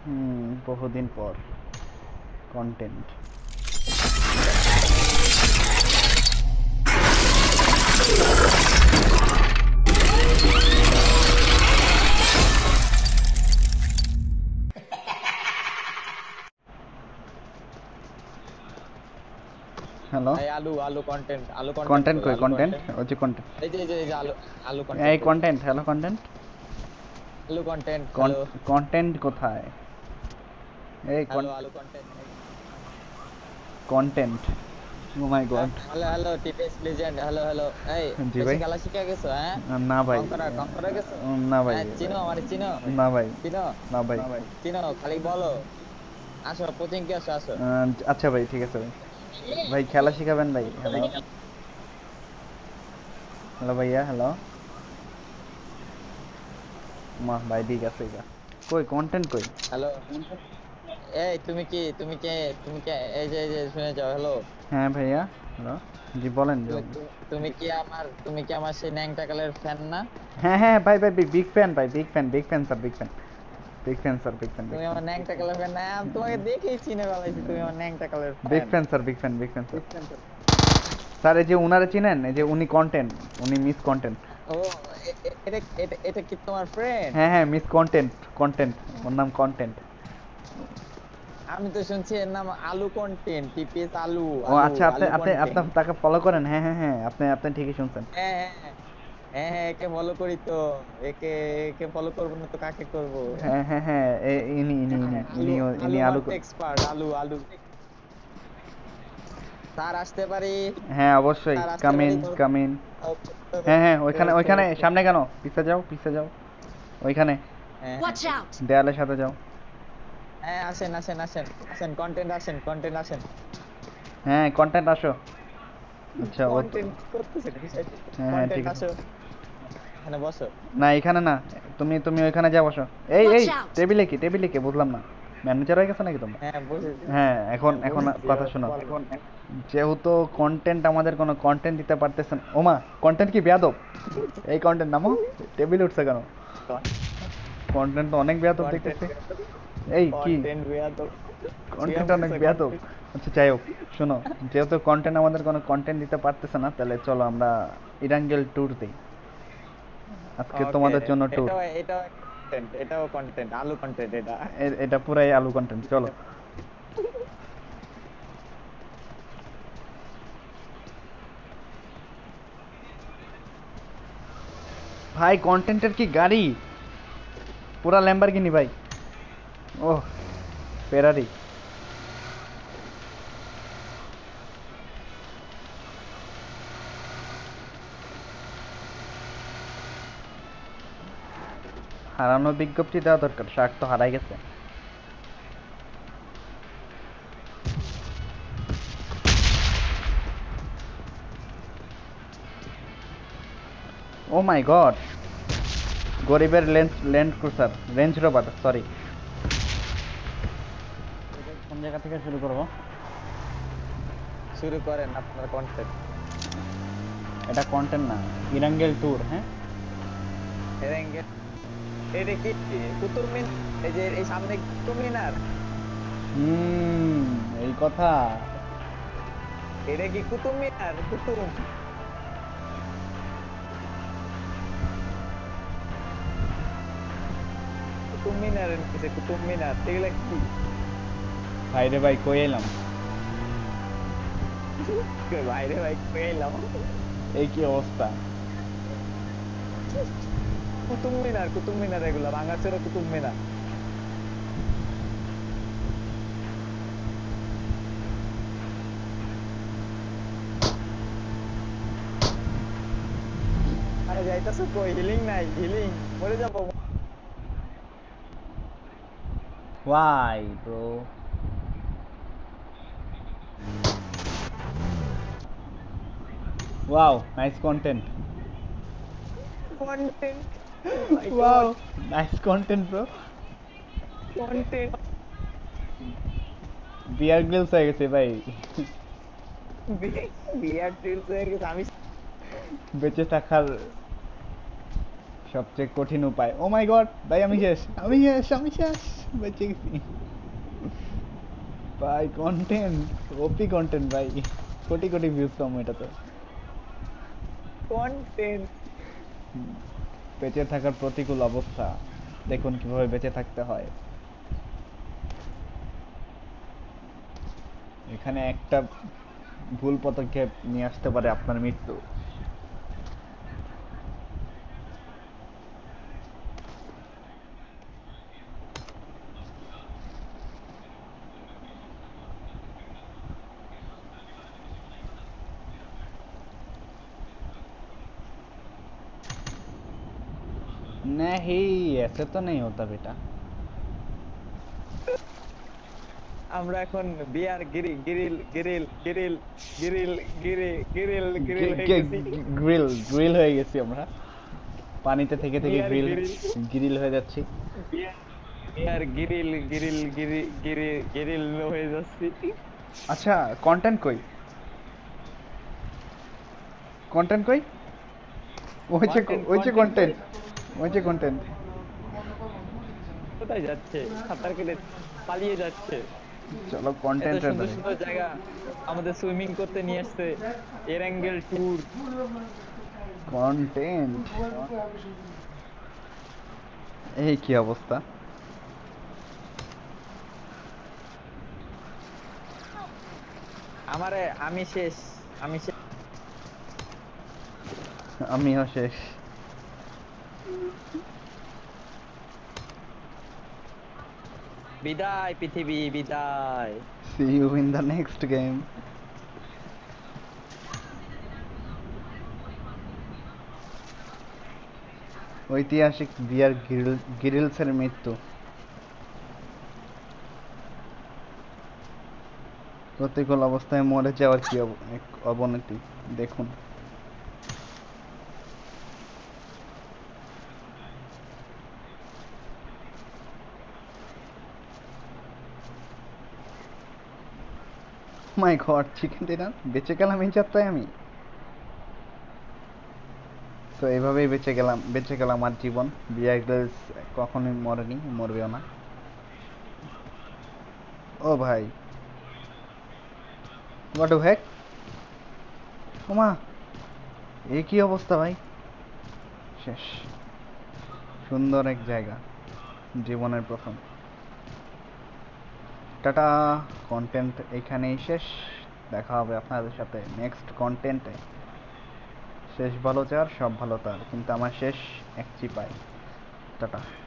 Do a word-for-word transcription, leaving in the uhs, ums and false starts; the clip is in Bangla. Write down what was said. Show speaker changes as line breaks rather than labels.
হুম বহুদিন পর কন্টেন্ট। হ্যালো
এই আলু আলু কন্টেন্ট আলু কন্টেন্ট
কন্টেন্ট
বল
কই
আলু
কন্টেন্ট
কন্টেন্ট
ওই যে কন্টেন্ট
এই যে এই যে এই যে আলু আলু
এই
কন্টেন্ট কই
কন্টেন্ট হ্যালো কন্টেন্ট
আলু কন্টেন্ট হ্যালো
কন্টেন্ট কোথায় এই
হ্যালো আলু content
content oh my God
hello hello TPS legend hello hello এই
জি
বেশি
ভাই
খেলা শিখে গেছো হ্যাঁ
না ভাই
কঙ্করা কঙ্করা গেছো
না ভাই
হ্যাঁ চিনো আমারে চিনো
না ভাই
চিনো
না ভাই
চিনো খালি বলো আসো কোচিং কে আসো আসো
আহ, আচ্ছা ভাই ঠিক আছে ভাই ভাই খেলা শিখাবেন ভাই হ্যালো হ্যালো ভাইয়া হ্যালো মা ভাই ঠিক আছে গা কই কন্টেন্ট কই
হ্যালো এই তুমি কি তুমি কে তুমি কে এই যে এই যে শুনে যাও হ্যালো
হ্যাঁ ভাইয়া হ্যালো জি বলেন জি
তুমি
বলেন।
তুমি তুমি কি আমার তুমি কি আমার সেই ন্যাংটা কালের ফ্যান না
হ্যাঁ হ্যাঁ ভাই ভাই বিগ ফ্যান ভাই big fan big fan sir big fan big fan sir big fan big
তুমি
ফ্যান
আমার ন্যাংটা কালের ফ্যান না আমি তোমাকে দেখেই চিনে ফেলাইছি তুমি আমার ন্যাংটা কালের
big
fan
fan sir big fan big fan sir sir এই যে উনারে চিনেন এই যে উনি কন্টেন্ট উনি মিস কন্টেন্ট
ও এ- এ- এটা এটা এটা কি তোমার ফ্রেন্ড
হ্যাঁ হ্যাঁ মিস কন্টেন্ট কন্টেন্ট ওর নাম কন্টেন্ট
আমি তো শুনছি এর নাম আলু কন্টেন্ট টিপিএস আলু
ও
আলু
আচ্ছা আপনি
আলু
আপনি আপনি
কন্টেন্ট
তাকে ফলো করেন হ্যাঁ হ্যাঁ হ্যাঁ আপনি আপনি ঠিকই শুনছেন
হ্যাঁ হ্যাঁ হ্যাঁ হ্যাঁ হ্যাঁ, একে ফলো করি তো একে একে ফলো করবো না তো কাকে করবো
হ্যাঁ হ্যাঁ হ্যাঁ এ- ইনি ইনি ইনি
আলু
ইনি ইনি
আলু
আলু
মারতে এক্সপার্ট আলু আলু স্যার আসতে পারি
হ্যাঁ অবশ্যই
স্যার আসতে পারি
কামিন
ধর-
কামিন
ওকে,
হ্যাঁ হ্যাঁ ওইখানে
ওকে,
ওইখানে
ওকে।
সামনে কেন পিছে যাও পিছে যাও ওইখানে
হ্যাঁ
Watch out!
দেয়ালের সাথে যাও
হ্যাঁ আসেন আসেন আসেন আসেন কন্টেন্ট আসেন কন্টেন্ট আসেন
হ্যাঁ কন্টেন্ট আসো আচ্ছা ও তো-
কন্টেন্ট করতেছে বিষয়টা
হ্যাঁ হ্যাঁ ঠিক
কন্টেন্ট
আছে
আসো এখানে বসো
না এখানে না তুমি তুমি ওইখানে যা বসো এই এই
Watch out!
টেবিলে কি টেবিলে কি বুঝলাম না ম্যানেজার হয়ে গেছে নাকি তোমরা
হ্যাঁ বসে
হ্যাঁ এখন
হ্যাঁ,
এখন
বসেছি,
কথা
এবার
শোনো
বলো।
যেহেতু কন্টেন্ট আমাদের কোনো কন্টেন্ট দিতে পারতেছেন ওমা কন্টেন্ট কি বেয়াদব এই কন্টেন্ট নামো টেবিলে উঠছে কেন কন্টেন্ট তো অনেক বেয়াদব
Content
দেখতেছি এই কি
কন্টেন্ট বেয়াদব
কন্টেন্ট অনেক বেয়াদব আচ্ছা যাই হোক শোনো যেহেতু কন্টেন্ট আমাদের কোনো কন্টেন্ট দিতে পারতেছে না তাহলে চলো আমরা ইরাঙ্গেল ট্যুর দিই আজকে
Okay,
তোমাদের জন্য ট্যুর
এটাও এটাও কন্টেন্ট এটাও কন্টেন্ট আলু কন্টেন্ট এটা
এটা পুরাই আলু কন্টেন্ট চলো ভাই কন্টেন্টের কি গাড়ি পুরা ল্যাম্বরগিনি ভাই ওহ ফেরারি হারানোর বিজ্ঞপ্তি দেওয়া দরকার শার্ট তো হারাই গেছে ও মাই গড গরিবের লেন্স Land Cruiser Range Rover sorry কোন জায়গা থেকে শুরু করবো
শুরু করেন আপনার কন্টেন্ট
এটা কন্টেন্ট না ইরাঙ্গেল ট্যুর হ্যাঁ
এরেঙ্গে এটা কি কুতুব মিনার এই যে এই সামনে কুতুব মিনার
হুম এই কথা
এটা কি কুতুব মিনার কুতুব কুতুব মিনার নিচে কুতুব মিনার এগুলা কি
ভাই রে ভাই কই এলাম
বাইরে ভাই পেলাম
এই কি অবস্থা
কুতুব মিনার কুতুব মিনার এগুলা ভাঙাচোরা কুতুব মিনার আরে যাইতাছো কই হিলিং নাই হিলিং মরে যাবো
Why, bro? Wow, nice content.
Content
Wow, nice content, bro.
Content
Bear Grylls হয়ে গেছে ভাই
বিয়ার ট্রিলস হয়ে গেছে আমি
বেঁচে থাকার সবচেয়ে কঠিন উপায়। ও মাই গড ভাই, আমি শেষ, আমি শেষ, আমি শেষ, বেঁচে গেছি ভাই। কন্টেন্ট, ওপি কন্টেন্ট ভাই, কোটি কোটি ভিউজ কম এটাতে।
কন্টেন্ট।
বেঁচে থাকার প্রতিকূল অবস্থা, দেখুন কিভাবে বেঁচে থাকতে হয়। এখানে একটা ভুল পদক্ষেপ নিয়ে আসতে পারে আপনার মৃত্যু। नहीं, ऐसे तो नहीं होता बेटा।
আমরা এখন বিয়ার গিরি গিরিল গিরিল গিরিল গিরিল গিরি গিরিল গিরিল হয়ে গেছি।
গ্রিল গ্রিল হয়ে গেছি আমরা, পানিতে থেকে থেকে
বিয়ার
গ্রিল
গিরিল
গ্রিল হয়ে যাচ্ছি।
বিয়ার বিয়ার গিরিল গিরিল গিরি গিরি গিরিল হয়ে যাচ্ছি।
আচ্ছা, কন্টেন্ট কই, কন্টেন্ট কই? ওই যে,
কন্টেন্ট
ওই যে
কন্টেন্ট কই?
কন্টেন্ট, ওই যে কন্টেন্ট।
কোথায় যাচ্ছে? সাঁতার কেটে পালিয়ে যাচ্ছে।
চলো
এত
কন্টেন্টের
সুন্দর
ধারে।
সুন্দর জায়গা আমাদের সুইমিং করতে নিয়ে আসছে এরাঙ্গেল ট্যুর।
কন্টেন্ট, এই কি অবস্থা?
আমারে আমি শেষ, আমি শেষ।
আমিও শেষ।
বিদায় পৃথিবী, বিদায়।
See you in the next game. ঐতিহাসিক বিয়ার গ্রিল গ্রিলসের মৃত্যু। প্রতিকূল অবস্থায় মরে যাওয়ার কি অব- এক অবনতি দেখুন। মাই গড, চিকেন ডিনার, বেঁচে গেলাম এই যাত্রায় আমি। তো এইভাবেই বেঁচে গেলাম, বেঁচে গেলাম আমার জীবন। বিয়ার গ্রিলস কখনোই মরেনি, মরবেও না। ও ভাই, হোয়াট হেক, ওমা, এ কি অবস্থা ভাই! শেষ। সুন্দর এক জায়গা, জীবনের প্রথম। টাটা। কন্টেন্ট এইখানেই শেষ, দেখা হবে আপনাদের সাথে নেক্সট কন্টেন্টে। শেষ ভালো চার, সব ভালো তার, কিন্তু আমার শেষ এক চিপায়। টাটা।